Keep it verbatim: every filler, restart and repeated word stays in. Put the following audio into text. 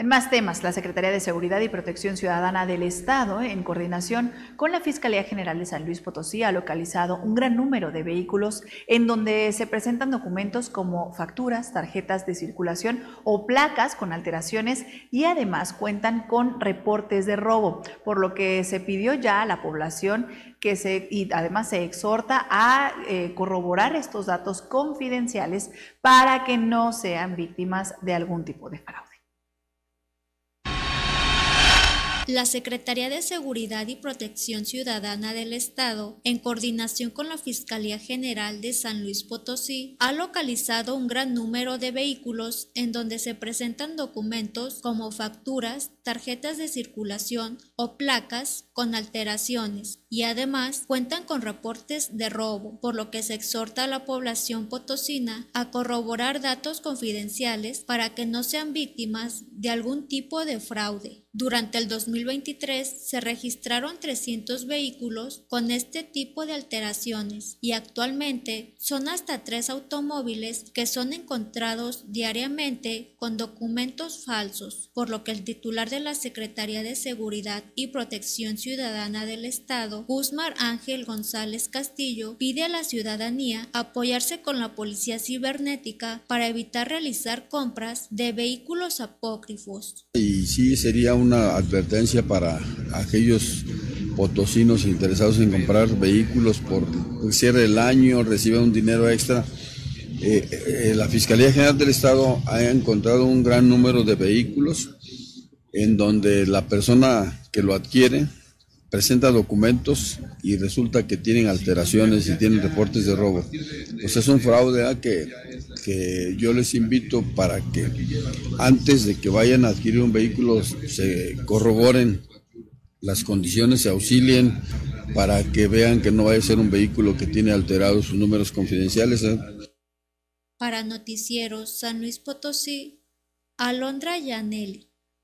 En más temas, la Secretaría de Seguridad y Protección Ciudadana del Estado, en coordinación con la Fiscalía General de San Luis Potosí, ha localizado un gran número de vehículos en donde se presentan documentos como facturas, tarjetas de circulación o placas con alteraciones y además cuentan con reportes de robo, por lo que se pidió ya a la población que se, y además se exhorta a eh, corroborar estos datos confidenciales para que no sean víctimas de algún tipo de fraude. La Secretaría de Seguridad y Protección Ciudadana del Estado, en coordinación con la Fiscalía General de San Luis Potosí, ha localizado un gran número de vehículos en donde se presentan documentos como facturas, tarjetas de circulación o placas con alteraciones y además cuentan con reportes de robo, por lo que se exhorta a la población potosina a corroborar datos confidenciales para que no sean víctimas de algún tipo de fraude. Durante el dos mil veintitrés se registraron trescientos vehículos con este tipo de alteraciones y actualmente son hasta tres automóviles que son encontrados diariamente con documentos falsos, por lo que el titular de la Secretaría de Seguridad y Protección Ciudadana del Estado, Guzmán Ángel González Castillo, pide a la ciudadanía apoyarse con la Policía Cibernética para evitar realizar compras de vehículos apócrifos. Y sí sería una advertencia para aquellos potosinos interesados en comprar vehículos por el cierre del año, reciben un dinero extra. Eh, eh, la Fiscalía General del Estado ha encontrado un gran número de vehículos en donde la persona que lo adquiere presenta documentos y resulta que tienen alteraciones y tienen reportes de robo. Pues es un fraude ¿eh? que, que yo les invito para que antes de que vayan a adquirir un vehículo se corroboren las condiciones, se auxilien para que vean que no vaya a ser un vehículo que tiene alterados sus números confidenciales. ¿eh? Para Noticieros San Luis Potosí, Alondra Yaneli.